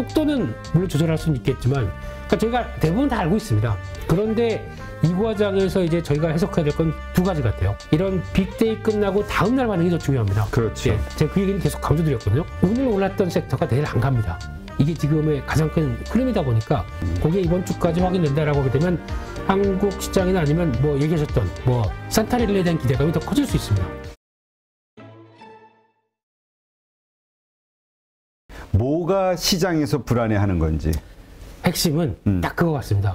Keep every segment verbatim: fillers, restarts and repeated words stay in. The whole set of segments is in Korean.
속도는 물론 조절할 수는 있겠지만, 그러니까 저희가 대부분 다 알고 있습니다. 그런데 이 과정에서 이제 저희가 해석해야 될 건 두 가지 같아요. 이런 빅데이 끝나고 다음날 반응이 더 중요합니다. 그렇죠. 예, 제가 그 얘기는 계속 강조드렸거든요. 오늘 올랐던 섹터가 내일 안 갑니다. 이게 지금의 가장 큰 흐름이다 보니까 그게 이번 주까지 확인된다라고 하게 되면 한국 시장이나 아니면 뭐 얘기하셨던 뭐 산타릴레에 대한 기대감이 더 커질 수 있습니다. 뭐가 시장에서 불안해하는 건지 핵심은 음. 딱 그거 같습니다.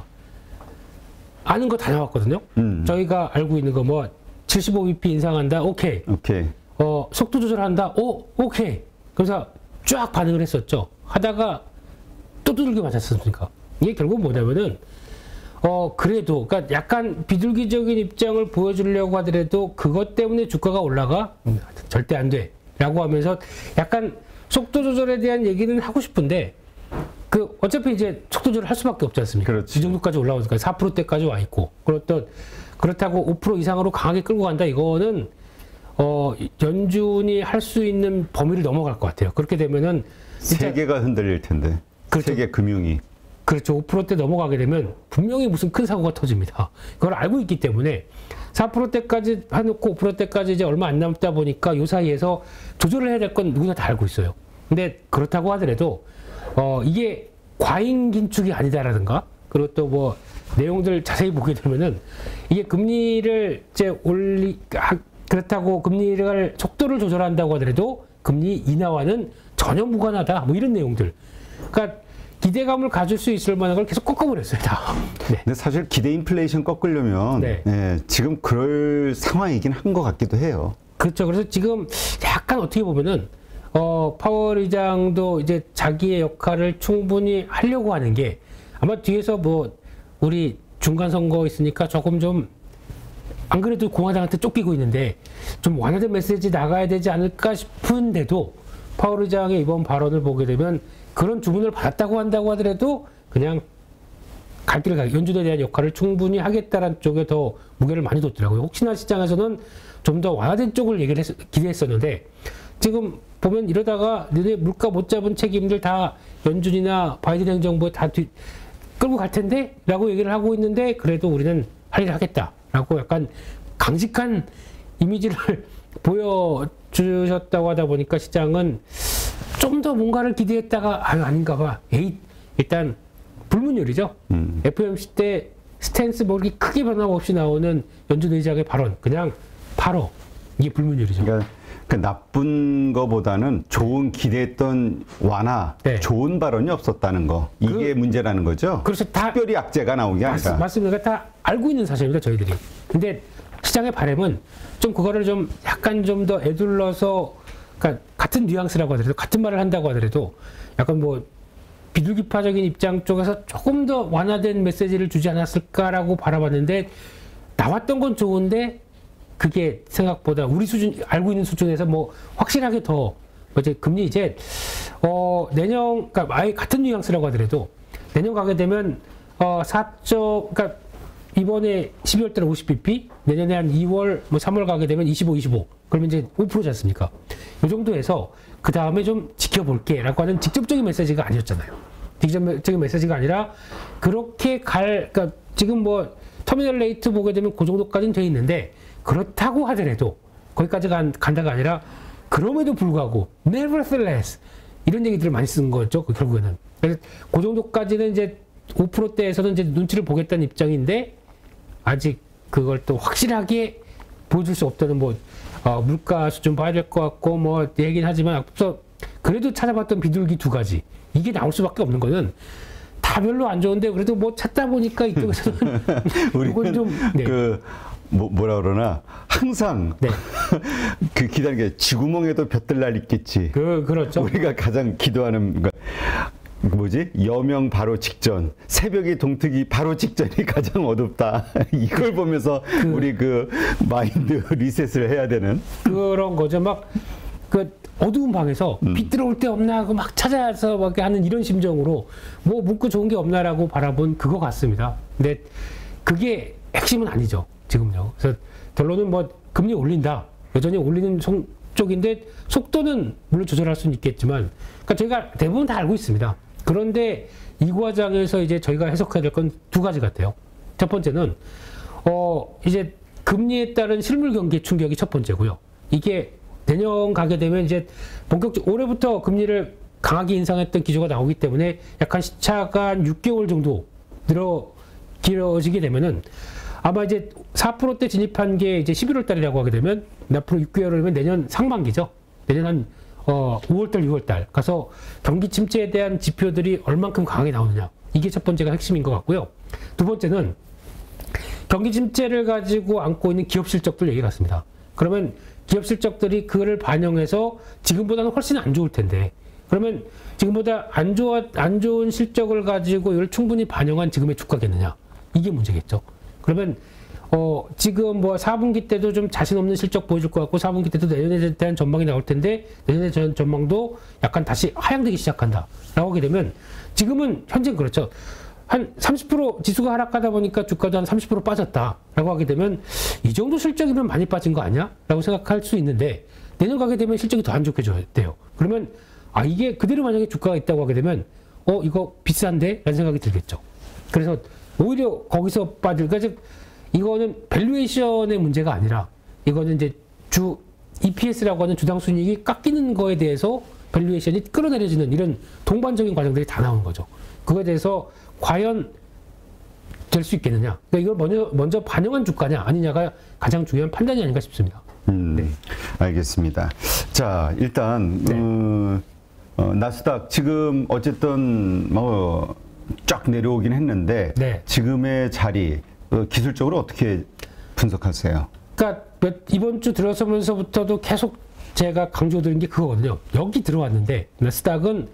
아는 거 다 나왔거든요. 음. 저희가 알고 있는 거 뭐 칠십오 비피 인상한다, 오케이. 오케이. 어 속도 조절한다, 오 오케이. 그래서 쫙 반응을 했었죠. 하다가 또 두들겨 맞았습니까? 이게 결국 뭐냐면은 어 그래도 그러니까 약간 비둘기적인 입장을 보여주려고 하더라도 그것 때문에 주가가 올라가 음, 절대 안 돼라고 하면서 약간 속도 조절에 대한 얘기는 하고 싶은데 그 어차피 이제 속도 조절을 할 수밖에 없지 않습니까? 그렇지. 이 정도까지 올라오니까 사 퍼센트대까지 와 있고 그렇던 그렇다고 오 퍼센트 이상으로 강하게 끌고 간다 이거는 어 연준이 할 수 있는 범위를 넘어갈 것 같아요. 그렇게 되면은 세계가 흔들릴 텐데. 그렇죠. 세계 금융이. 그렇죠. 오 퍼센트대 넘어가게 되면 분명히 무슨 큰 사고가 터집니다. 그걸 알고 있기 때문에 사 퍼센트대까지 해놓고 오 퍼센트대까지 이제 얼마 안 남다 보니까 이 사이에서 조절을 해야 될 건 누구나 다 알고 있어요. 근데 그렇다고 하더라도 어 이게 과잉 긴축이 아니다라든가 그리고 또 뭐 내용들 자세히 보게 되면은 이게 금리를 이제 올리 그렇다고 금리를 속도를 조절한다고 하더라도 금리 인하와는 전혀 무관하다 뭐 이런 내용들. 그러니까 기대감을 가질 수 있을 만한 걸 계속 꺾어버렸어요 다. 네. 근데 사실 기대 인플레이션 꺾으려면 네. 예, 지금 그럴 상황이긴 한 것 같기도 해요. 그렇죠. 그래서 지금 약간 어떻게 보면은 어, 파월 의장도 이제 자기의 역할을 충분히 하려고 하는 게 아마 뒤에서 뭐 우리 중간 선거 있으니까 조금 좀 안 그래도 공화당한테 쫓기고 있는데 좀 완화된 메시지 나가야 되지 않을까 싶은데도 파월 의장의 이번 발언을 보게 되면 그런 주문을 받았다고 한다고 하더라도 그냥 갈 길을 가, 연준에 대한 역할을 충분히 하겠다는 쪽에 더 무게를 많이 뒀더라고요. 혹시나 시장에서는 좀 더 완화된 쪽을 얘기를 했, 기대했었는데 지금 보면 이러다가 너네 물가 못 잡은 책임들 다 연준이나 바이든 행정부에 다 뒤, 끌고 갈 텐데? 라고 얘기를 하고 있는데 그래도 우리는 할 일을 하겠다. 라고 약간 강직한 이미지를 보여주셨다고 하다 보니까 시장은 좀 더 뭔가를 기대했다가 아유 아닌가 봐. 에이 일단 불문율이죠. 음. 에프오엠씨 때 스탠스 뭐 이렇게 크게 변화 없이 나오는 연준 의장의 발언 그냥 바로 이게 불문율이죠. 그러니까 그 나쁜 거보다는 좋은 기대했던 완화, 네. 좋은 발언이 없었다는 거. 이게 그, 문제라는 거죠. 그래서 다 특별히 악재가 나온 게 아니라. 맞, 맞습니다. 다 알고 있는 사실입니다, 저희들이. 근데 시장의 바람은 좀 그거를 좀 약간 좀 더 애둘러서 그러니까 같은 뉘앙스라고 하더라도 같은 말을 한다고 하더라도 약간 뭐 비둘기파적인 입장 쪽에서 조금 더 완화된 메시지를 주지 않았을까라고 바라봤는데 나왔던 건 좋은데 그게 생각보다 우리 수준 알고 있는 수준에서 뭐 확실하게 더 이제 금리 이제 어 내년 그러니까 아예 같은 뉘앙스라고 하더라도 내년 가게 되면 어 사 점 그러니까 이번에 십이월 달에 오십 비피 내년에 한 이월 뭐 삼월 가게 되면 이십오, 이십오 그러면 이제 오 퍼센트지 않습니까? 이 정도에서 그 다음에 좀 지켜볼게라고 하는 직접적인 메시지가 아니었잖아요. 직접적인 메시지가 아니라 그렇게 갈 그러니까 지금 뭐 터미널 레이트 보게 되면 그 정도까지는 돼 있는데 그렇다고 하더라도 거기까지 간, 간다가 아니라 그럼에도 불구하고 nevertheless 이런 얘기들을 많이 쓰는 거죠. 그 결국에는. 그래서 그 정도까지는 이제 오 퍼센트대에서는 이제 눈치를 보겠다는 입장인데 아직 그걸 또 확실하게 보여줄 수 없다는 뭐 어, 물가 수준 봐야 될 것 같고 뭐 얘기는 하지만 앞서 그래도 찾아봤던 비둘기 두 가지 이게 나올 수밖에 없는 거는 다 별로 안 좋은데 그래도 뭐 찾다 보니까 이쪽에서는 우리는 좀 네. 그 뭐, 뭐라 그러나 항상 네. 그 기다리는 게 쥐구멍에도 볕들날 있겠지. 그 그렇죠. 우리가 가장 기도하는 거 뭐지? 여명 바로 직전, 새벽의 동트기 바로 직전이 가장 어둡다. 이걸 보면서 그, 우리 그 마인드 리셋을 해야 되는 그런 거죠. 막 그 어두운 방에서 음. 빛 들어올 데 없나 하고 막 찾아서 막 하는 이런 심정으로 뭐 묻고 좋은 게 없나라고 바라본 그거 같습니다. 근데 그게 핵심은 아니죠. 지금요. 그래서 결론은 뭐 금리 올린다. 여전히 올리는 쪽인데 속도는 물론 조절할 수는 있겠지만 그러니까 저희가 대부분 다 알고 있습니다. 그런데 이 과정에서 이제 저희가 해석해야 될 건 두 가지 같아요. 첫 번째는 어 이제 금리에 따른 실물 경기 충격이 첫 번째고요. 이게 내년 가게 되면 이제 본격적 올해부터 금리를 강하게 인상했던 기조가 나오기 때문에 약간 시차가 한 육 개월 정도 늘어 길어지게 되면은 아마 이제 사 퍼센트대 진입한 게 이제 십일월 달이라고 하게 되면 앞으로 육 개월이면 내년 상반기죠. 내년 한 어, 오월 달, 유월 달 가서 경기 침체에 대한 지표들이 얼만큼 강하게 나오느냐. 이게 첫 번째가 핵심인 것 같고요. 두 번째는 경기 침체를 가지고 안고 있는 기업 실적들 얘기 같습니다. 그러면 기업 실적들이 그를 반영해서 지금보다는 훨씬 안 좋을 텐데 그러면 지금보다 안 좋아, 안 좋은 실적을 가지고 이걸 충분히 반영한 지금의 주가겠느냐. 이게 문제겠죠. 그러면 어, 지금 뭐 사 분기 때도 좀 자신 없는 실적 보여줄 것 같고 사 분기 때도 내년에 대한 전망이 나올 텐데 내년에 대한 전망도 약간 다시 하향되기 시작한다. 라고 하게 되면 지금은 현재 그렇죠. 한 삼십 퍼센트 지수가 하락하다 보니까 주가도 한 삼십 퍼센트 빠졌다. 라고 하게 되면 이 정도 실적이면 많이 빠진 거 아니야? 라고 생각할 수 있는데 내년 가게 되면 실적이 더 안 좋게 돼요. 그러면 아 이게 그대로 만약에 주가가 있다고 하게 되면 어 이거 비싼데? 라는 생각이 들겠죠. 그래서 오히려 거기서 빠질 그러니까 즉 이거는 밸류에이션의 문제가 아니라 이거는 이제 주 이피에스라고 하는 주당 순이익이 깎이는 거에 대해서 밸류에이션이 끌어내려지는 이런 동반적인 과정들이 다 나오는 거죠. 그거에 대해서 과연 될 수 있겠느냐. 그러니까 이걸 먼저, 먼저 반영한 주가냐 아니냐가 가장 중요한 판단이 아닌가 싶습니다. 음, 네. 알겠습니다. 자, 일단 네. 어, 어, 나스닥 지금 어쨌든 뭐 쫙 내려오긴 했는데 네. 지금의 자리 어, 기술적으로 어떻게 분석하세요? 그러니까 이번 주 들어서면서부터도 계속 제가 강조드린 게 그거거든요. 여기 들어왔는데 나스닥은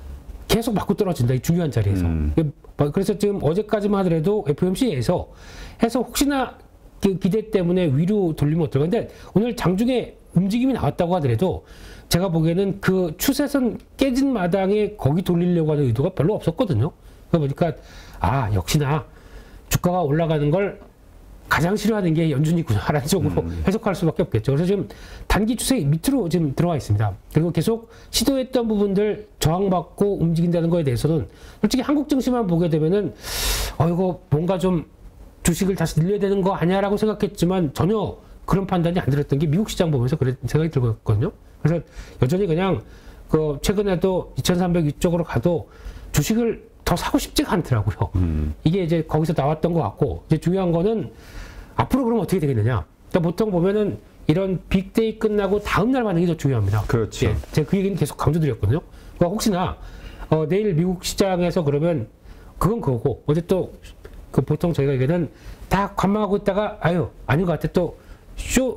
계속 맞고 떨어진다. 이 중요한 자리에서. 음. 그래서 지금 어제까지만 하더라도 에프오엠씨에서 해서 혹시나 그 기대 때문에 위로 돌리면 어떨까. 근데 오늘 장중에 움직임이 나왔다고 하더라도 제가 보기에는 그 추세선 깨진 마당에 거기 돌리려고 하는 의도가 별로 없었거든요. 그러니까 보니까 아 역시나 주가가 올라가는 걸 가장 싫어하는 게 연준이구나라는 쪽으로 음. 해석할 수밖에 없겠죠. 그래서 지금 단기 추세 밑으로 지금 들어와 있습니다. 그리고 계속 시도했던 부분들 저항받고 움직인다는 거에 대해서는 솔직히 한국 증시만 보게 되면은 어 이거 뭔가 좀 주식을 다시 늘려야 되는 거 아니야라고 생각했지만 전혀 그런 판단이 안 들었던 게 미국 시장 보면서 그런 생각이 들거든요. 그래서 여전히 그냥 그 최근에도 이천삼백 위쪽으로 가도 주식을 더 사고 싶지가 않더라고요. 음. 이게 이제 거기서 나왔던 것 같고 이제 중요한 거는 앞으로 그러면 어떻게 되겠느냐. 그러니까 보통 보면은 이런 빅데이 끝나고 다음날 반응이 더 중요합니다. 그렇죠. 예, 제가 그 얘기는 계속 강조드렸거든요. 그러니까 혹시나 어, 내일 미국 시장에서 그러면 그건 그거고 어제 또 그 보통 저희가 얘기는 다 관망하고 있다가 아유 아닌 것 같아 또 쇼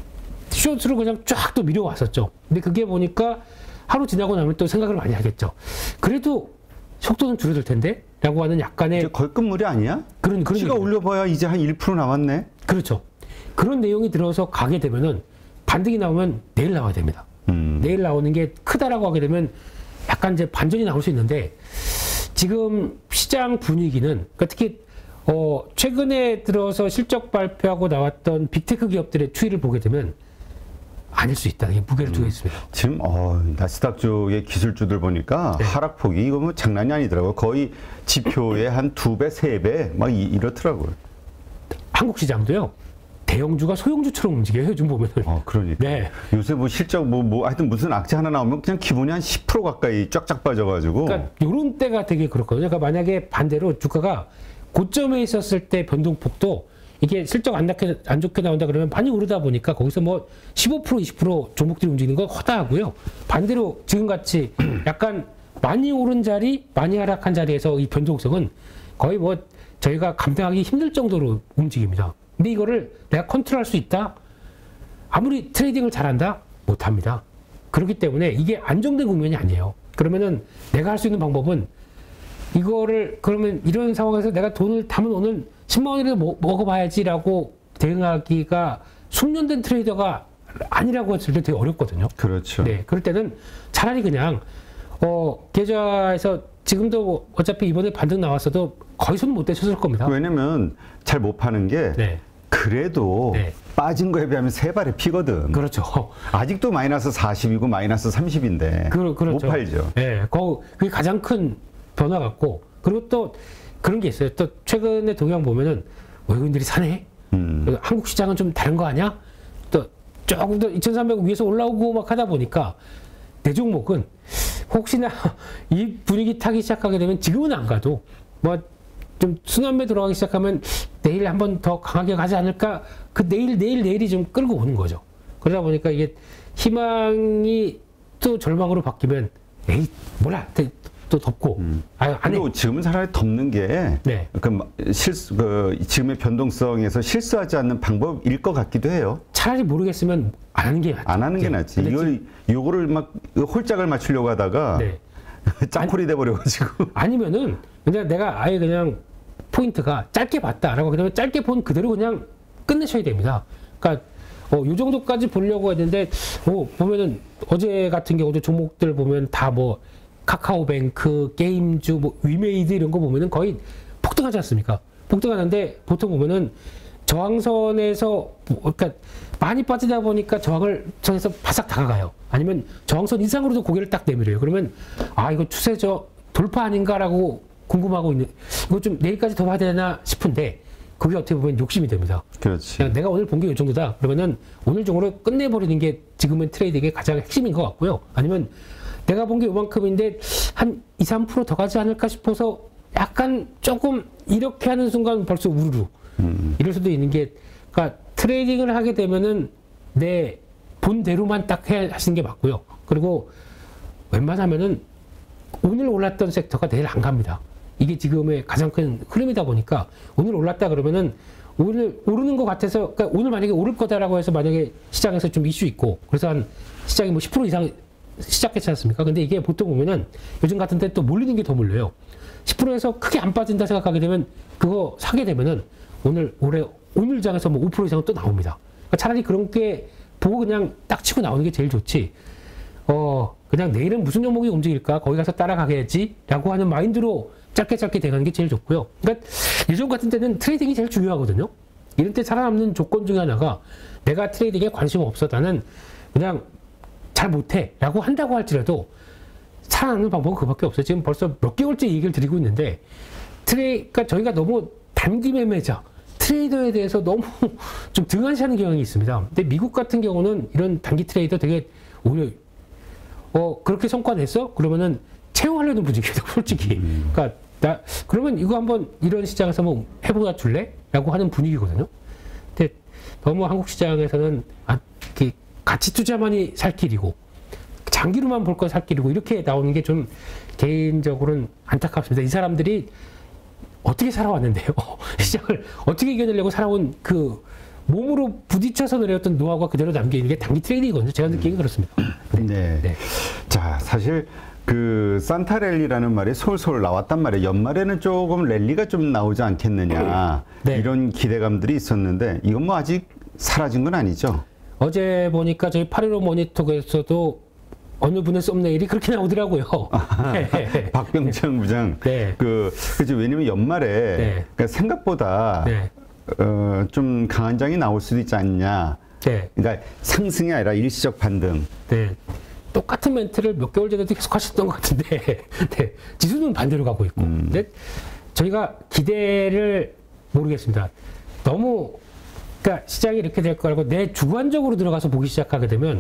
쇼트로 그냥 쫙 또 밀어왔었죠. 근데 그게 보니까 하루 지나고 나면 또 생각을 많이 하겠죠. 그래도 속도는 줄어들 텐데? 라고 하는 약간의. 이제 거의 끝물이 아니야? 그런, 그런. 지가 올려봐야 이제 한 일 퍼센트 남았네? 그렇죠. 그런 내용이 들어서 가게 되면은 반등이 나오면 내일 나와야 됩니다. 음. 내일 나오는 게 크다라고 하게 되면 약간 이제 반전이 나올 수 있는데 지금 시장 분위기는 그러니까 특히 어, 최근에 들어서 실적 발표하고 나왔던 빅테크 기업들의 추이를 보게 되면 아닐 수 있다. 무게를 두고 있습니다. 음, 지금 어, 나스닥 쪽의 기술주들 보니까 네. 하락폭이 이거 뭐 장난이 아니더라고요. 거의 지표의 한 두 배, 세 배 막 이렇더라고요. 한국 시장도요. 대형주가 소형주처럼 움직여요. 요즘 보면은. 어, 그러니까. 네. 요새 뭐 실적 뭐, 뭐 하여튼 무슨 악재 하나 나오면 그냥 기본이 한 십 퍼센트 가까이 쫙쫙 빠져가지고. 그러니까 요런 때가 되게 그렇거든요. 그러니까 만약에 반대로 주가가 고점에 있었을 때 변동폭도 이게 실적 안 좋게, 안 좋게 나온다 그러면 많이 오르다 보니까 거기서 뭐 십오 퍼센트, 이십 퍼센트 종목들이 움직이는 건 허다하고요. 반대로 지금같이 약간 많이 오른 자리, 많이 하락한 자리에서 이 변동성은 거의 뭐 저희가 감당하기 힘들 정도로 움직입니다. 근데 이거를 내가 컨트롤할 수 있다? 아무리 트레이딩을 잘한다? 못합니다. 그렇기 때문에 이게 안정된 국면이 아니에요. 그러면은 내가 할 수 있는 방법은 이거를 그러면 이런 상황에서 내가 돈을 담아놓는 십만 원이라도 먹, 먹어봐야지라고 대응하기가 숙련된 트레이더가 아니라고 했을 때 되게 어렵거든요. 그렇죠. 네, 그럴 때는 차라리 그냥 어, 계좌에서 지금도 뭐 어차피 이번에 반등 나왔어도 거의 손 못 대셨을 겁니다. 왜냐면 잘 못 파는 게 네. 그래도 네. 빠진 거에 비하면 세 발에 피거든. 그렇죠. 아직도 마이너스 사십이고 마이너스 삼십인데 그, 그렇죠. 못 팔죠. 네, 그게 가장 큰 변화 같고 그리고 또 그런 게 있어요. 또 최근에 동향 보면은 외국인들이 사네. 음. 한국 시장은 좀 다른 거 아니야? 또 조금 더 이천삼백 위에서 올라오고 막 하다 보니까 내 종목은 혹시나 이 분위기 타기 시작하게 되면 지금은 안 가도 뭐 좀 순환매 들어가기 시작하면 내일 한번 더 강하게 가지 않을까? 그 내일 내일 내일이 좀 끌고 오는 거죠. 그러다 보니까 이게 희망이 또 절망으로 바뀌면 에이 몰라 또 덮고 음. 아유 안 해. 그리고 지금은 차라리 덮는 게 네. 그 실수 그 지금의 변동성에서 실수하지 않는 방법일 것 같기도 해요. 차라리 모르겠으면 안 하는 게 낫죠. 안 하는 게 네. 낫지. 근데 이걸 요거를 막 홀짝을 맞추려고 하다가 네. 짱콜이 돼 버려가지고. 아니면은 그냥 내가 아예 그냥 포인트가 짧게 봤다라고 그러면 짧게 본 그대로 그냥 끝내셔야 됩니다. 그러니까 어, 요 정도까지 보려고 했는데 뭐 보면은 어제 같은 경우도 종목들 보면 다 뭐 카카오뱅크, 게임주, 뭐 위메이드 이런 거 보면은 거의 폭등하지 않습니까? 폭등하는데 보통 보면은 저항선에서 그러니까 많이 빠지다 보니까 저항을 선에서 바싹 다가가요. 아니면 저항선 이상으로도 고개를 딱 내밀어요. 그러면 아 이거 추세 저 돌파 아닌가라고 궁금하고 있는 이거 좀 내일까지 더 봐야 되나 싶은데 그게 어떻게 보면 욕심이 됩니다. 그렇지. 그냥 내가 오늘 본 게 이 정도다. 그러면은 오늘 중으로 끝내버리는 게 지금은 트레이딩의 가장 핵심인 것 같고요. 아니면 내가 본 게 요만큼인데 한 이, 삼 퍼센트 더 가지 않을까 싶어서 약간 조금 이렇게 하는 순간 벌써 우르르 음. 이럴 수도 있는 게 그러니까 트레이딩을 하게 되면은 내 본대로만 딱 해 하시는 게 맞고요. 그리고 웬만하면은 오늘 올랐던 섹터가 내일 안 갑니다. 이게 지금의 가장 큰 흐름이다 보니까 오늘 올랐다 그러면은 오늘 오르는 것 같아서 그러니까 오늘 만약에 오를 거다라고 해서 만약에 시장에서 좀 이슈 있고 그래서 한 시장이 뭐 십 퍼센트 이상 시작했지 않습니까? 근데 이게 보통 보면은 요즘 같은 때 또 몰리는 게 더 몰려요. 십 퍼센트에서 크게 안 빠진다 생각하게 되면 그거 사게 되면은 오늘 올해 오늘 장에서 뭐 오 퍼센트 이상은 또 나옵니다. 그러니까 차라리 그런 게 보고 그냥 딱 치고 나오는 게 제일 좋지. 어 그냥 내일은 무슨 종목이 움직일까 거기 가서 따라가야지라고 하는 마인드로 짧게 짧게 대가는 게 제일 좋고요. 그러니까 예전 같은 때는 트레이딩이 제일 중요하거든요. 이런 때 살아남는 조건 중에 하나가 내가 트레이딩에 관심 없어 나는 그냥 잘 못해 라고 한다고 할지라도 살아남는 방법은 그밖에 없어요. 지금 벌써 몇 개월째 얘기를 드리고 있는데 트레이 그러니까 저희가 너무 단기 매매자 트레이더에 대해서 너무 좀 등한시하는 경향이 있습니다. 근데 미국 같은 경우는 이런 단기 트레이더 되게 오히려 어 그렇게 성과 냈어? 그러면은 채용하려는 분위기입니다. 솔직히. 음. 그러니까 나 그러면 이거 한번 이런 시장에서 한번 해보다 줄래? 라고 하는 분위기거든요. 근데 너무 한국 시장에서는 아, 이렇게 가치 투자만이 살 길이고 장기로만 볼 건 살 길이고 이렇게 나오는 게 좀 개인적으로는 안타깝습니다. 이 사람들이 어떻게 살아왔는데요? 시장을 어떻게 이겨내려고 살아온 그 몸으로 부딪혀서 내려왔던 노하우가 그대로 남겨있는 게 단기 트레이딩이거든요. 제가 느끼기 그렇습니다. 네. 네. 자, 사실 그 산타랠리라는 말이 솔솔 나왔단 말이에요. 연말에는 조금 랠리가 좀 나오지 않겠느냐 네. 이런 기대감들이 있었는데 이건 뭐 아직 사라진 건 아니죠. 어제 보니까 저희 팔일오 모니터에서도 어느 분의 썸네일이 그렇게 나오더라고요. 네. 박병창 부장. 네. 그 그죠. 왜냐면 연말에 네. 그러니까 생각보다 네. 어, 좀 강한 장이 나올 수도 있지 않냐. 네. 그러니까 상승이 아니라 일시적 반등. 네. 똑같은 멘트를 몇 개월 전에도 계속 하셨던 것 같은데, 네. 지수는 반대로 가고 있고. 음. 근데 저희가 기대를 모르겠습니다. 너무, 그러니까 시장이 이렇게 될 거 알고 내 주관적으로 들어가서 보기 시작하게 되면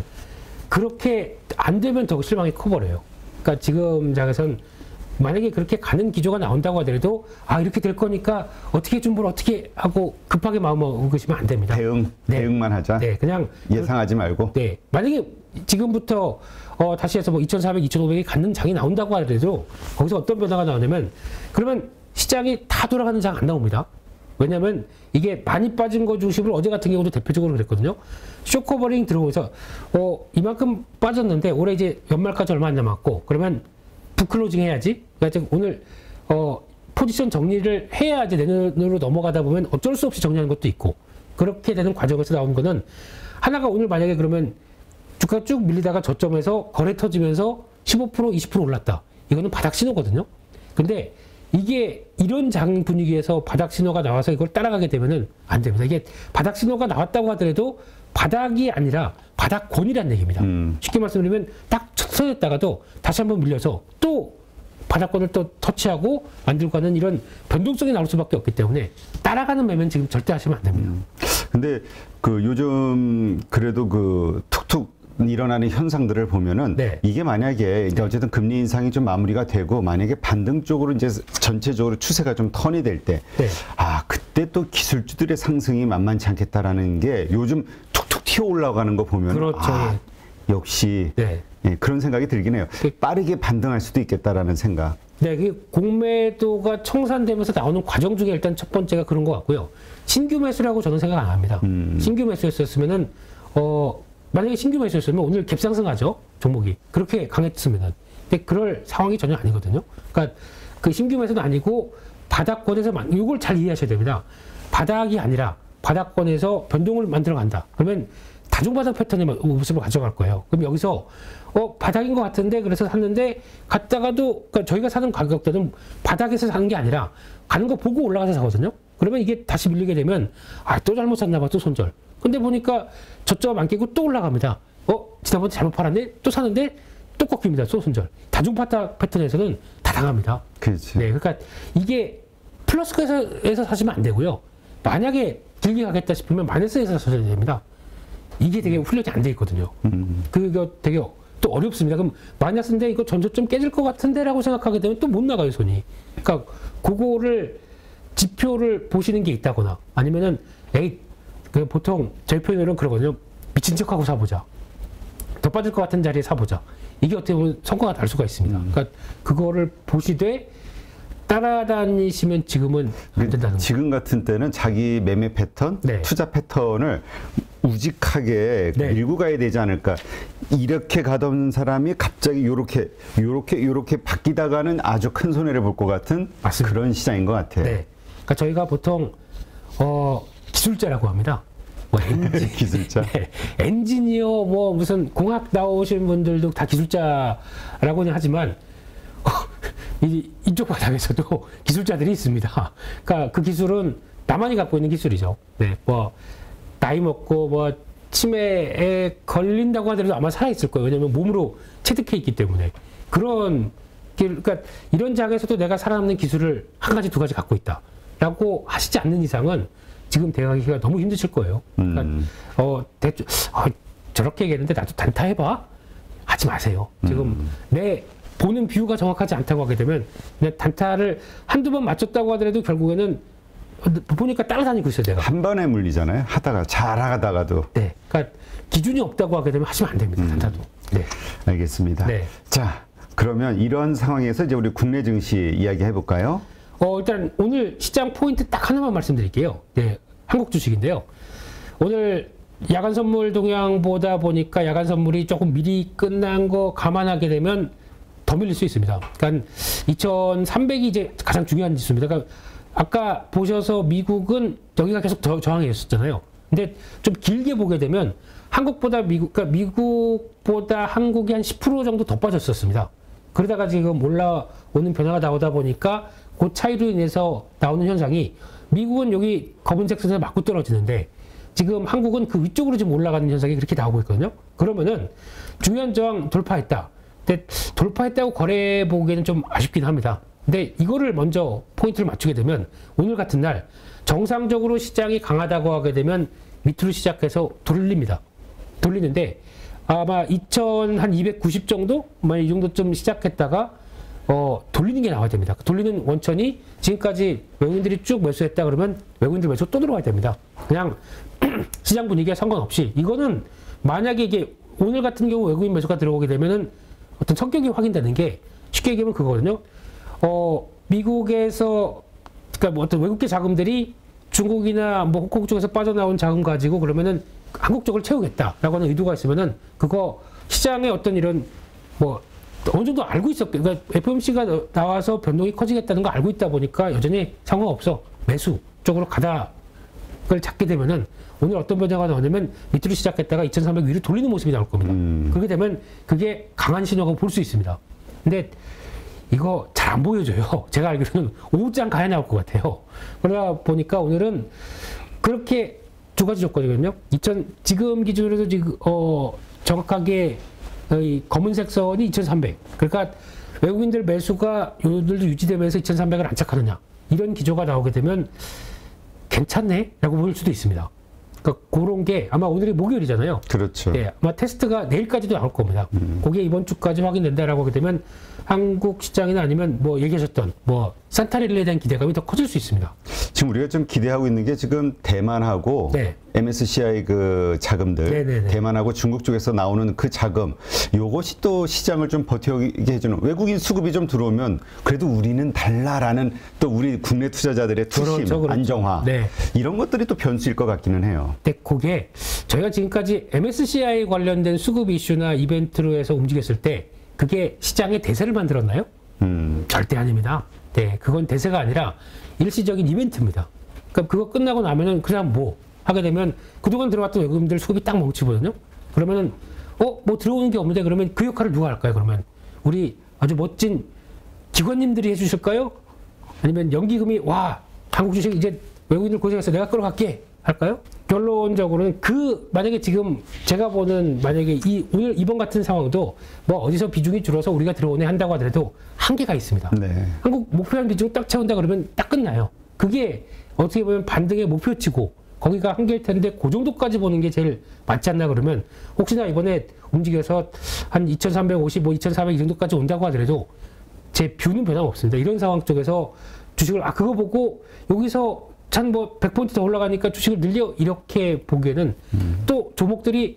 그렇게 안 되면 더 실망이 커버려요. 그러니까 지금 장에선 만약에 그렇게 가는 기조가 나온다고 하더라도 아 이렇게 될 거니까 어떻게 준비를 어떻게 하고 급하게 마음을 먹으시면 안 됩니다. 대응, 네. 대응만 하자. 네, 그냥 예상하지 말고. 네, 만약에 지금부터 어, 다시 해서 뭐 이천사백, 이천오백이 갖는 장이 나온다고 하더라도 거기서 어떤 변화가 나오냐면 그러면 시장이 다 돌아가는 장 안 나옵니다. 왜냐하면 이게 많이 빠진 거 중심으로 어제 같은 경우도 대표적으로 그랬거든요. 쇼커버링 들어오면서 어, 이만큼 빠졌는데 올해 이제 연말까지 얼마 안 남았고 그러면 붓클로징 해야지. 그러니까 오늘 어, 포지션 정리를 해야지 내년으로 넘어가다 보면 어쩔 수 없이 정리하는 것도 있고 그렇게 되는 과정에서 나온 거는 하나가 오늘 만약에 그러면 주가가 쭉 밀리다가 저점에서 거래 터지면서 십오 퍼센트, 이십 퍼센트 올랐다. 이거는 바닥 신호거든요. 근데 이게 이런 장 분위기에서 바닥 신호가 나와서 이걸 따라가게 되면은 안 됩니다. 이게 바닥 신호가 나왔다고 하더라도 바닥이 아니라 바닥권이라는 얘기입니다. 음. 쉽게 말씀드리면 딱 서였다가도 다시 한번 밀려서 또 바닥권을 또 터치하고 만들고 가는 이런 변동성이 나올 수밖에 없기 때문에 따라가는 매매는 지금 절대 하시면 안 됩니다. 음. 근데 그 요즘 그래도 그 툭툭 일어나는 현상들을 보면은 네. 이게 만약에 이제 어쨌든 금리 인상이 좀 마무리가 되고 만약에 반등 쪽으로 이제 전체적으로 추세가 좀 턴이 될 때, 네. 아 그때 또 기술주들의 상승이 만만치 않겠다라는 게 요즘 툭툭 튀어 올라가는 거 보면 그렇죠. 아, 역시 네. 예, 그런 생각이 들긴 해요. 그- 빠르게 반등할 수도 있겠다라는 생각. 네, 그 공매도가 청산되면서 나오는 과정 중에 일단 첫 번째가 그런 것 같고요. 신규 매수라고 저는 생각 안 합니다. 음. 신규 매수였었으면은 어 만약에 신규 매수였으면 오늘 갭상승하죠 종목이 그렇게 강했습니다. 근데 그럴 상황이 전혀 아니거든요. 그러니까 그 신규 매수도 아니고 바닥권에서 만 이걸 잘 이해하셔야 됩니다. 바닥이 아니라 바닥권에서 변동을 만들어 간다. 그러면 다중바닥 패턴의 모습을 가져갈 거예요. 그럼 여기서 어 바닥인 것 같은데 그래서 샀는데 갔다가도 그러니까 저희가 사는 가격대는 바닥에서 사는 게 아니라 가는 거 보고 올라가서 사거든요. 그러면 이게 다시 밀리게 되면 아 또 잘못 샀나 봐 또 손절. 근데 보니까 저점 안 깨고 또 올라갑니다. 어 지난번에 잘못 팔았네 또 사는데 또 꺾입니다. 또 손절. 다중바닥 패턴에서는 다 당합니다. 그렇지. 네, 그러니까 이게 플러스에서 사시면 안 되고요. 만약에 길게 가겠다 싶으면 마이너스에서 사셔야 됩니다. 이게 되게 훈련이 안 돼 있거든요. 음. 그거 되게 또 어렵습니다. 그럼 마이너스인데 이거 전저점 깨질 것 같은데라고 생각하게 되면 또 못 나가요, 손이. 그러니까 그거를 지표를 보시는 게 있다거나 아니면은 에이, 그 보통 저희 표현으로는 그러거든요. 미친 척하고 사보자. 더 빠질 것 같은 자리에 사보자. 이게 어떻게 보면 성과가 날 수가 있습니다. 음. 그러니까 그거를 보시되 따라다니시면 지금은 안 된다는 거죠. 지금 같은 때는 자기 매매 패턴, 네. 투자 패턴을 우직하게 네. 밀고 가야 되지 않을까. 이렇게 가던 사람이 갑자기 요렇게, 요렇게, 요렇게 바뀌다가는 아주 큰 손해를 볼 것 같은 맞습니다. 그런 시장인 것 같아요. 네. 그러니까 저희가 보통 어, 기술자라고 합니다. 뭐 엔지, 기술자. 네. 엔지니어 뭐 무슨 공학 나오신 분들도 다 기술자라고는 하지만 어, 이, 이쪽 바닥에서도 기술자들이 있습니다. 그러니까 그 기술은 나만이 갖고 있는 기술이죠. 네. 뭐 나이 먹고 뭐 치매에 걸린다고 하더라도 아마 살아있을 거예요. 왜냐하면 몸으로 체득해 있기 때문에. 그런, 그러니까 이런 장에서도 내가 살아남는 기술을 한 가지, 두 가지 갖고 있다. 라고 하시지 않는 이상은 지금 대응하기가 너무 힘드실 거예요. 그러니까, 음. 어, 대충, 어, 저렇게 얘기했는데 나도 단타 해봐? 하지 마세요. 지금 음. 내 보는 뷰가 정확하지 않다고 하게 되면 내 단타를 한두 번 맞췄다고 하더라도 결국에는 보니까 따라다니고 있어요, 내가. 한 번에 물리잖아요. 하다가, 잘하다가도. 네. 그러니까 기준이 없다고 하게 되면 하시면 안 됩니다. 음. 단타도. 네. 알겠습니다. 네. 자, 그러면 이런 상황에서 이제 우리 국내 증시 이야기 해볼까요? 어, 일단 오늘 시장 포인트 딱 하나만 말씀드릴게요. 네. 한국 주식인데요. 오늘 야간 선물 동향 보다 보니까 야간 선물이 조금 미리 끝난 거 감안하게 되면 더 밀릴 수 있습니다. 그러니까 이천삼백이 이제 가장 중요한 지수입니다. 그러니까 아까 보셔서 미국은 여기가 계속 저, 저항이었었잖아요. 근데 좀 길게 보게 되면 한국보다 미국, 그러니까 미국보다 한국이 한 십 퍼센트 정도 더 빠졌었습니다. 그러다가 지금 올라오는 변화가 나오다 보니까 그 차이로 인해서 나오는 현상이 미국은 여기 검은색 선에 맞고 떨어지는데 지금 한국은 그 위쪽으로 지금 올라가는 현상이 그렇게 나오고 있거든요. 그러면은 중요한 저항 돌파했다. 근데 돌파했다고 거래해 보기에는 좀 아쉽긴 합니다. 근데 이거를 먼저 포인트를 맞추게 되면 오늘 같은 날 정상적으로 시장이 강하다고 하게 되면 밑으로 시작해서 돌립니다. 돌리는데 아마 이천이백구십 정도? 이 정도쯤 시작했다가 어, 돌리는 게 나와야 됩니다. 돌리는 원천이 지금까지 외국인들이 쭉 매수했다 그러면 외국인들 매수 또 들어가야 됩니다. 그냥 시장 분위기에 상관없이 이거는 만약에 이게 오늘 같은 경우 외국인 매수가 들어오게 되면은 어떤 성격이 확인되는 게 쉽게 얘기하면 그거거든요. 어, 미국에서, 그러니까 뭐 어떤 외국계 자금들이 중국이나 뭐 홍콩 쪽에서 빠져나온 자금 가지고 그러면은 한국 쪽을 채우겠다라고 하는 의도가 있으면은 그거 시장의 어떤 이런 뭐 어느 정도 알고 있었고, 그러니까 에프오엠씨가 나와서 변동이 커지겠다는 거 알고 있다 보니까 여전히 상관없어. 매수 쪽으로 가닥을 잡게 되면은 오늘 어떤 변화가 나오냐면 밑으로 시작했다가 이천삼백 위로 돌리는 모습이 나올 겁니다. 음. 그렇게 되면 그게 강한 신호가 볼 수 있습니다. 근데 이거 잘 안 보여줘요. 제가 알기로는 오후장 가야 나올 것 같아요. 그러다 보니까 오늘은 그렇게 두 가지 조건이거든요. 이천 지금 기준으로도 지금 어 정확하게 이 검은색 선이 이천삼백. 그러니까 외국인들 매수가 요들도 유지되면서 이천삼백을 안착하느냐 이런 기조가 나오게 되면 괜찮네? 라고 볼 수도 있습니다. 그러니까 그런 게 아마 오늘이 목요일이잖아요. 그렇죠. 네, 아마 테스트가 내일까지도 나올 겁니다. 음. 그게 이번 주까지 확인된다라고 하게 되면 한국 시장이나 아니면 뭐 얘기하셨던 뭐 산타릴레에 대한 기대감이 더 커질 수 있습니다. 지금 우리가 좀 기대하고 있는 게 지금 대만하고 네. 엠에스시아이 그 자금들, 네네네. 대만하고 중국 쪽에서 나오는 그 자금, 요것이 또 시장을 좀 버티게 해주는, 외국인 수급이 좀 들어오면 그래도 우리는 달라라는 또 우리 국내 투자자들의 투심, 그렇죠, 그렇죠. 안정화, 네. 이런 것들이 또 변수일 것 같기는 해요. 근데 그게 저희가 지금까지 엠에스시아이 관련된 수급 이슈나 이벤트로 해서 움직였을 때 그게 시장의 대세를 만들었나요? 음. 절대 아닙니다. 네, 그건 대세가 아니라 일시적인 이벤트입니다. 그러니까 그거 끝나고 나면은 그냥 뭐 하게 되면 그동안 들어왔던 외국인들 수급이 딱 멈추거든요. 그러면은 어, 뭐 들어오는 게 없는데 그러면 그 역할을 누가 할까요? 그러면 우리 아주 멋진 기관님들이 해주실까요? 아니면 연기금이 와 한국 주식 이제 외국인들 고생해서 내가 끌어갈게 할까요? 결론적으로는 그 만약에 지금 제가 보는 만약에 이 오늘 이번 같은 상황도 뭐 어디서 비중이 줄어서 우리가 들어오네 한다고 하더라도 한계가 있습니다. 네. 한국 목표한 비중 딱 채운다 그러면 딱 끝나요. 그게 어떻게 보면 반등의 목표치고 거기가 한계일 텐데 그 정도까지 보는 게 제일 맞지 않나 그러면 혹시나 이번에 움직여서 한 이천삼백오십, 뭐 이천사백 이 정도까지 온다고 하더라도 제 뷰는 변함없습니다. 이런 상황 쪽에서 주식을 아 그거 보고 여기서 한 뭐 백 포인트 더 올라가니까 주식을 늘려 이렇게 보기에는 음. 또 조목들이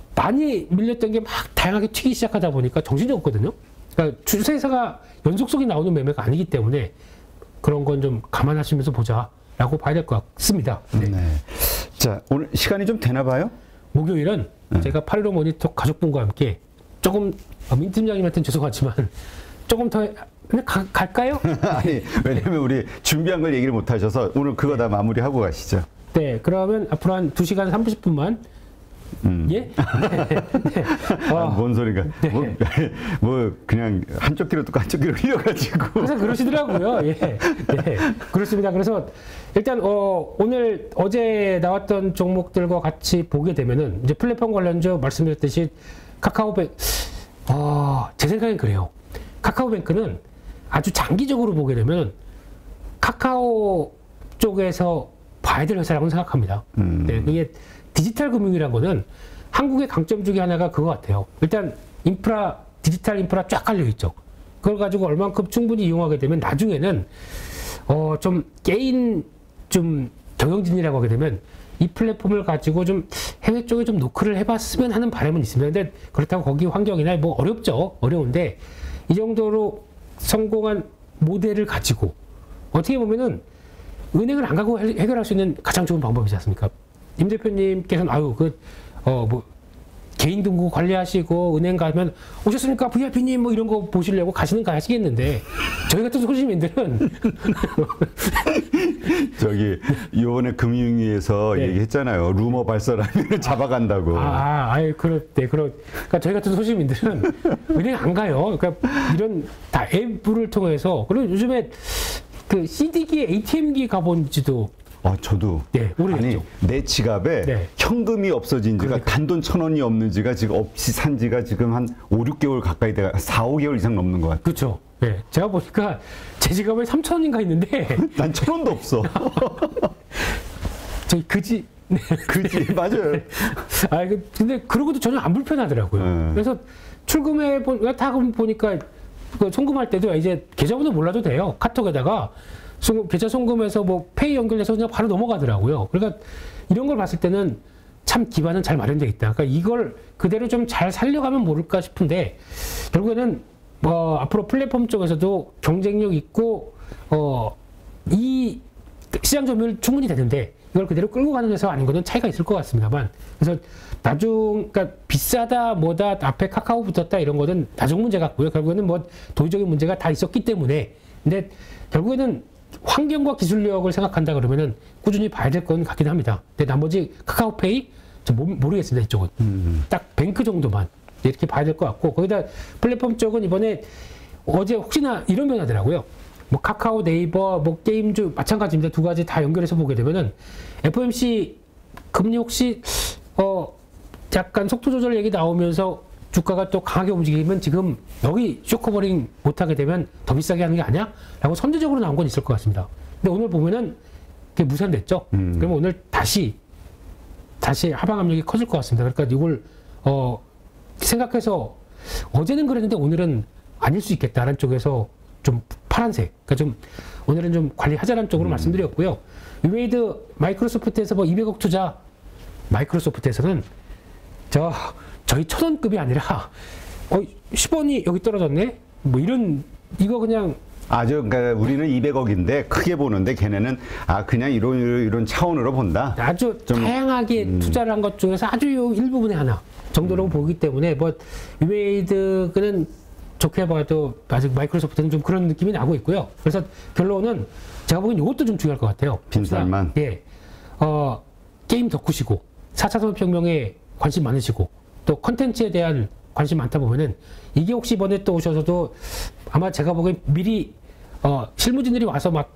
많이 밀렸던 게 막 다양하게 튀기 시작하다 보니까 정신이 없거든요. 그러니까 추세가 연속성이 나오는 매매가 아니기 때문에 그런 건 좀 감안하시면서 보자라고 봐야 될 것 같습니다. 네. 네. 자, 오늘 시간이 좀 되나 봐요? 목요일은 네. 제가 팔일오 모니터 가족분과 함께 조금 어, 민 팀장님한테는 죄송하지만 조금 더 근데 가, 갈까요? 아니, 왜냐면 우리 준비한 걸 얘기를 못 하셔서 오늘 그거 다 마무리하고 가시죠. 네, 그러면 앞으로 한 두 시간 삼십 분만 음. 예? 네. 네. 어. 아, 뭔 소리가? 네. 뭐, 뭐 그냥 한쪽 귀로 듣고 한쪽 귀로 흘려가지고. 그래서 그러시더라고요. 예, 네, 그렇습니다. 그래서 일단 어, 오늘 어제 나왔던 종목들과 같이 보게 되면은 이제 플랫폼 관련주 말씀드렸듯이 카카오뱅, 어, 제 생각엔 그래요. 카카오뱅크는 아주 장기적으로 보게 되면 카카오 쪽에서 봐야 될 회사라고 생각합니다. 음. 네, 그게 디지털 금융이라는 거는 한국의 강점 중에 하나가 그거 같아요. 일단 인프라, 디지털 인프라 쫙 깔려 있죠. 그걸 가지고 얼만큼 충분히 이용하게 되면 나중에는 어, 좀 게임 좀 경영진이라고 하게 되면 이 플랫폼을 가지고 좀 해외 쪽에 좀 노크를 해봤으면 하는 바람은 있습니다. 근데 그렇다고 거기 환경이나 뭐 어렵죠. 어려운데 이 정도로 성공한 모델을 가지고 어떻게 보면은 은행을 안 가고 해결할 수 있는 가장 좋은 방법이지 않습니까? 임 대표님께서는 아유 그 어 뭐 개인 등급 관리하시고 은행 가면 오셨습니까 브이아이피님 뭐 이런 거 보시려고 가시는 거 하시겠는데 저희 같은 소시민들은 저기 요번에 금융위에서 네. 얘기했잖아요. 루머 발설하면 잡아간다고. 아, 아예 그렇대 그렇 그러니까 저희 같은 소시민들은 은행 안 가요. 그러니까 이런 다 앱을 통해서 그리고 요즘에 그 씨디기 에이티엠기 가본지도 아, 저도. 네, 오래됐죠. 아니, 내 지갑에 네. 현금이 없어진 지가 그러니까. 단돈 천 원이 없는 지가 지금 없이 산 지가 지금 한 오, 육 개월 가까이 돼가 사, 오 개월 이상 넘는 것 같아요. 그렇죠. 네, 제가 보니까 제 지갑에 삼천 원인가 있는데 난 천 원도 없어. 저희 그지 네. 그지 맞아요. 아, 근데 그러고도 전혀 안 불편하더라고요. 네. 그래서 출금해 보, 다 보니까 그 송금할 때도 이제 계좌번호 몰라도 돼요. 카톡에다가 송금, 계좌 송금해서 뭐 페이 연결해서 그냥 바로 넘어가더라고요. 그러니까 이런 걸 봤을 때는 참 기반은 잘 마련되어 있다. 그러니까 이걸 그대로 좀 잘 살려가면 모를까 싶은데 결국에는 뭐 앞으로 플랫폼 쪽에서도 경쟁력 있고 어, 이 시장 점유율 충분히 되는데 이걸 그대로 끌고 가는 데서 아닌 거는 차이가 있을 것 같습니다만 그래서 나중 그러니까 비싸다 뭐다 앞에 카카오 붙었다 이런 거는 나중 문제 같고요. 결국에는 뭐 도의적인 문제가 다 있었기 때문에 근데 결국에는 환경과 기술력을 생각한다 그러면은 꾸준히 봐야 될 건 같긴 합니다. 근데 나머지 카카오페이 저 모르겠습니다. 이쪽은 음. 딱 뱅크 정도만 이렇게 봐야 될 것 같고 거기다 플랫폼 쪽은 이번에 어제 혹시나 이런 변화더라고요. 뭐 카카오, 네이버, 뭐 게임주 마찬가지입니다. 두 가지 다 연결해서 보게 되면은 에프오엠씨 금리 혹시 어 약간 속도 조절 얘기 나오면서 주가가 또 강하게 움직이면 지금 여기 쇼커버링 못하게 되면 더 비싸게 하는 게 아니야? 라고 선제적으로 나온 건 있을 것 같습니다. 근데 오늘 보면은 그게 무산됐죠. 음. 그러면 오늘 다시 다시 하방 압력이 커질 것 같습니다. 그러니까 이걸 어, 생각해서 어제는 그랬는데 오늘은 아닐 수 있겠다라는 쪽에서 좀 파란색, 그러니까 좀 오늘은 좀 관리하자는 쪽으로 음. 말씀드렸고요. 유메이드 마이크로소프트에서 뭐 이백억 투자, 마이크로소프트에서는 저 저희 천 원급이 아니라 어, 십 원이 여기 떨어졌네. 뭐 이런 이거 그냥 아주 그러니까 우리는 이백억인데 크게 보는데 걔네는 아 그냥 이런 이런 차원으로 본다. 아주 좀, 다양하게 음. 투자를 한 것 중에서 아주 일부분의 하나 정도로 음. 보기 때문에 뭐 유메이드는 좋게 봐도 아직 마이크로소프트는 좀 그런 느낌이 나고 있고요. 그래서 결론은 제가 보기엔 이것도 좀 중요할 것 같아요. 빈살만. 예, 어, 게임 덕후시고 사 차 산업혁명에 관심 많으시고 또 컨텐츠에 대한 관심 많다 보면은 이게 혹시 이번에 또 오셔서도 아마 제가 보기엔 미리 어, 실무진들이 와서 막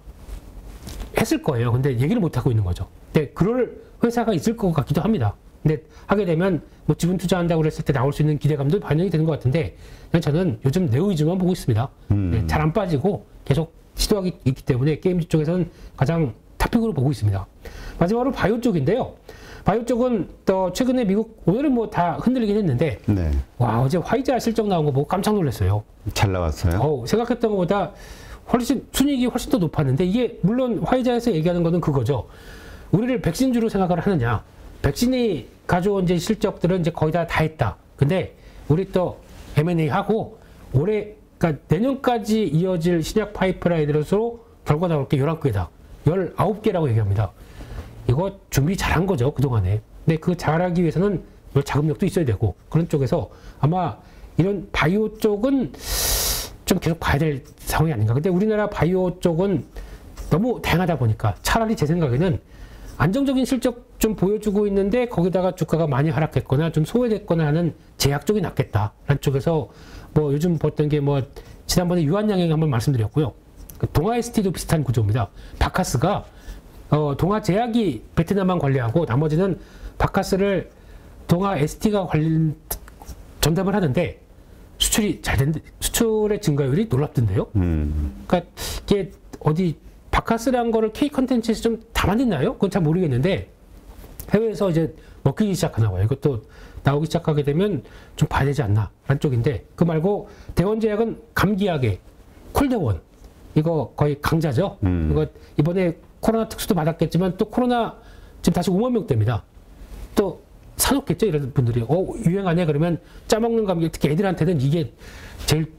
했을 거예요. 근데 얘기를 못 하고 있는 거죠. 근데 그럴 회사가 있을 것 같기도 합니다. 근데 하게 되면 뭐 지분 투자한다고 그랬을 때 나올 수 있는 기대감도 반영이 되는 것 같은데 그냥 저는 요즘 네오이즈만 보고 있습니다. 음. 네, 잘 안 빠지고 계속 시도하기 있기 때문에 게임 쪽에서는 가장 탑픽으로 보고 있습니다. 마지막으로 바이오 쪽인데요. 바이오 쪽은 또 최근에 미국 오늘은 뭐 다 흔들리긴 했는데 네. 와 어제 화이자 실적 나온 거 보고 깜짝 놀랐어요. 잘 나왔어요. 어, 생각했던 것보다 훨씬 순이익이 훨씬 더 높았는데 이게 물론 화이자에서 얘기하는 거는 그거죠. 우리를 백신주로 생각을 하느냐. 백신이 가져온 이제 실적들은 이제 거의 다 다 했다. 근데 우리 또 엠 앤 에이 하고 올해 그러니까 내년까지 이어질 신약 파이프라인으로서 결과 나올 게 열한 개다. 열아홉 개라고 얘기합니다. 이거 준비 잘한 거죠, 그동안에. 근데 그 잘하기 위해서는 자금력도 있어야 되고 그런 쪽에서 아마 이런 바이오 쪽은 좀 계속 봐야 될 상황이 아닌가. 근데 우리나라 바이오 쪽은 너무 다양하다 보니까 차라리 제 생각에는 안정적인 실적 좀 보여주고 있는데 거기다가 주가가 많이 하락했거나 좀 소외됐거나 하는 제약 쪽이 낫겠다라는 쪽에서 뭐 요즘 봤던 게 뭐 지난번에 유한양행 한번 말씀드렸고요. 동아 에스티도 비슷한 구조입니다. 바카스가 어, 동아 제약이 베트남만 관리하고 나머지는 바카스를 동아 에스티가 관리 전담을 하는데 수출이 잘 된, 수출의 증가율이 놀랍던데요. 음. 그러니까 이게 어디 바카스라는 거를 K 컨텐츠에서 좀 담아냈나요? 그건 잘 모르겠는데 해외에서 이제 먹히기 시작하나 봐요. 이것도 나오기 시작하게 되면 좀 봐야 되지 않나 라는 쪽인데 그 말고 대원제약은 감기약에 콜대원 이거 거의 강자죠. 음. 이거 이번에 코로나 특수도 받았겠지만 또 코로나 지금 다시 오만 명대입니다. 또 사놓겠죠 이런 분들이. 어 유행하네 그러면 짜먹는 감기 특히 애들한테는 이게 제일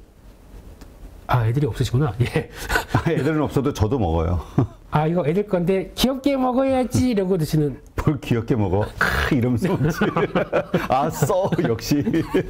아 애들이 없으시구나. 예. 아, 애들은 없어도 저도 먹어요. 아 이거 애들 건데 귀엽게 먹어야지 이러고 드시는. 뭘 귀엽게 먹어? 크, 이러면서 아 써 역시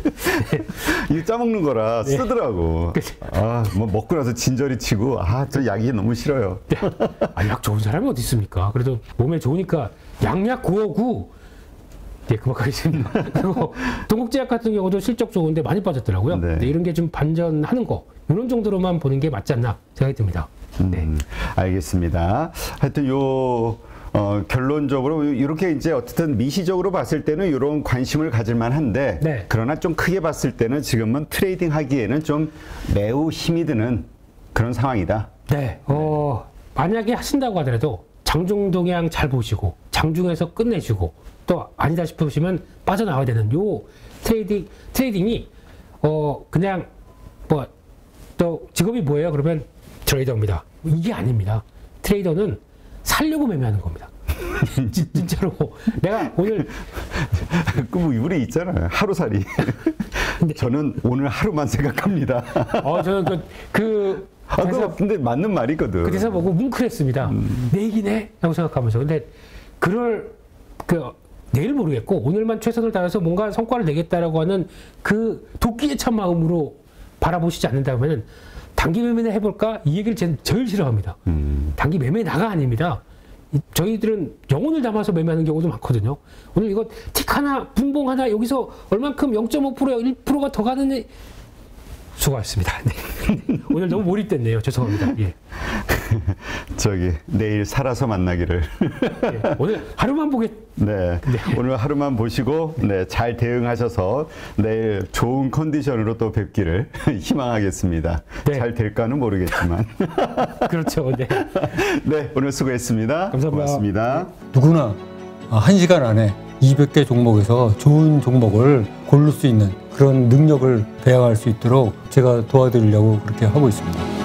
이거 짜먹는 거라 쓰더라고. 아 뭐 먹고 나서 진저리 치고 아 저 약이 너무 싫어요. 아 약 좋은 사람이 어디 있습니까? 그래도 몸에 좋으니까 양약 구오구. 네, 그만하겠습니다. 그리고 동국제약 같은 경우도 실적 좋은데 많이 빠졌더라고요. 네. 네, 이런 게 좀 반전하는 거 이런 정도로만 보는 게 맞지 않나 생각이 듭니다. 네. 음, 알겠습니다. 하여튼 요 어, 결론적으로 이렇게 이제 어쨌든 미시적으로 봤을 때는 이런 관심을 가질 만한데 네. 그러나 좀 크게 봤을 때는 지금은 트레이딩 하기에는 좀 매우 힘이 드는 그런 상황이다. 네. 어, 만약에 하신다고 하더라도 장중 동향 잘 보시고 장중에서 끝내주고 또 아니다 싶으시면 빠져나와야 되는 요 트레이딩 트레이딩이 어 그냥 뭐 또 직업이 뭐예요? 그러면 트레이더입니다. 이게 아닙니다. 트레이더는 살려고 매매하는 겁니다. 진짜로 내가 오늘 그 우리 있잖아요. 하루살이. 근데 저는 오늘 하루만 생각합니다. 어 저는 그, 그 아, 대사, 근데 맞는 말이거든. 그 대사 보고 뭉클했습니다. 음. 내일이네? 라고 생각하면서. 근데 그럴 그 내일 모르겠고 오늘만 최선을 다해서 뭔가 성과를 내겠다라고 하는 그 도끼에 찬 마음으로 바라보시지 않는다면 단기 매매나 해볼까? 이 얘기를 제일, 제일 싫어합니다. 음. 단기 매매 나가 아닙니다. 저희들은 영혼을 담아서 매매하는 경우도 많거든요. 오늘 이거 틱 하나, 분봉 하나 여기서 얼만큼 영 점 오 퍼센트, 일 퍼센트가 더 가는 수고하셨습니다. 네. 오늘 너무 몰입됐네요. 죄송합니다. 예. 저기 내일 살아서 만나기를. 네, 오늘 하루만 보겠. 네, 네. 오늘 하루만 보시고 네, 잘 대응하셔서 내일 좋은 컨디션으로 또 뵙기를 희망하겠습니다. 네. 잘 될까는 모르겠지만. 그렇죠. 네. 네, 오늘 수고했습니다. 감사합니다. 고맙습니다. 누구나 한 시간 안에 이백 개 종목에서 좋은 종목을 고를 수 있는 그런 능력을 배양할 수 있도록 제가 도와드리려고 그렇게 하고 있습니다.